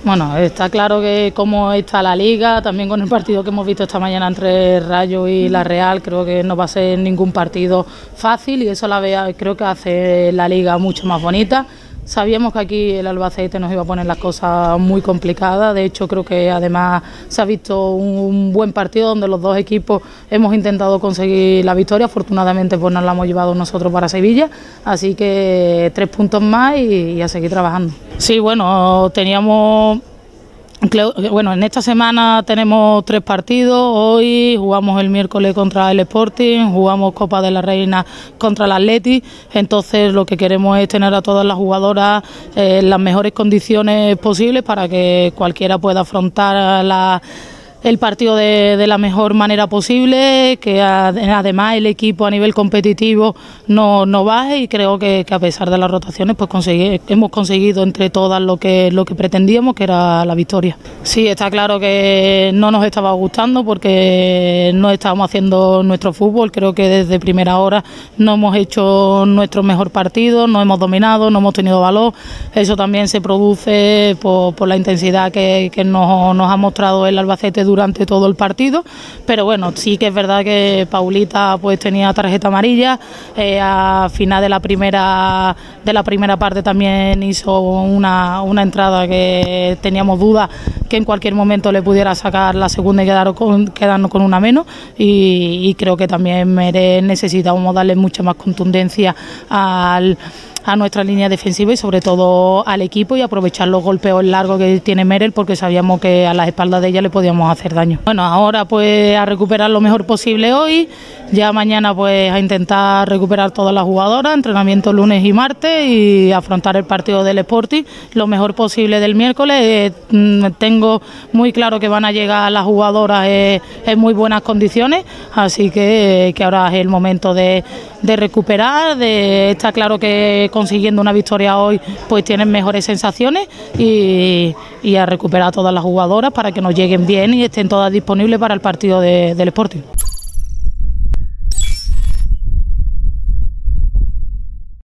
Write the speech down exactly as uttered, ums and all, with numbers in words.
Bueno, está claro que cómo está la Liga, también con el partido que hemos visto esta mañana entre Rayo y La Real, creo que no va a ser ningún partido fácil y eso la vea, creo que hace la Liga mucho más bonita. Sabíamos que aquí el Albacete nos iba a poner las cosas muy complicadas, de hecho creo que además se ha visto un buen partido donde los dos equipos hemos intentado conseguir la victoria, afortunadamente pues nos la hemos llevado nosotros para Sevilla, así que tres puntos más y, y a seguir trabajando. Sí, bueno, teníamos... Bueno, en esta semana tenemos tres partidos, hoy jugamos el miércoles contra el Sporting, jugamos Copa de la Reina contra el Athletic, entonces lo que queremos es tener a todas las jugadoras eh, en las mejores condiciones posibles para que cualquiera pueda afrontar la... el partido de, de la mejor manera posible, que a, además el equipo a nivel competitivo no, no baje y creo que, que a pesar de las rotaciones pues conseguir, hemos conseguido entre todas lo que, lo que pretendíamos, que era la victoria. Sí, está claro que no nos estaba gustando porque no estábamos haciendo nuestro fútbol, creo que desde primera hora no hemos hecho nuestro mejor partido, no hemos dominado, no hemos tenido valor, eso también se produce por, por la intensidad que, que nos, nos ha mostrado el Albacete durante todo el partido, pero bueno, sí que es verdad que Paulita pues tenía tarjeta amarilla, eh, a final de la primera de la primera parte también hizo una, una entrada que teníamos dudas que en cualquier momento le pudiera sacar la segunda y quedar con, quedarnos con una menos y, y creo que también necesitamos darle mucha más contundencia al a nuestra línea defensiva y sobre todo al equipo y aprovechar los golpeos largos que tiene Merel porque sabíamos que a las espaldas de ella le podíamos hacer daño. Bueno, ahora pues a recuperar lo mejor posible hoy, ya mañana pues a intentar recuperar todas las jugadoras, entrenamiento lunes y martes y afrontar el partido del Sporting lo mejor posible del miércoles. Eh, tengo muy claro que van a llegar las jugadoras eh, en muy buenas condiciones, así que, eh, que ahora es el momento de, de recuperar, de, está claro que consiguiendo una victoria hoy pues tienen mejores sensaciones y, y a recuperar a todas las jugadoras para que nos lleguen bien y estén todas disponibles para el partido de, del Sporting.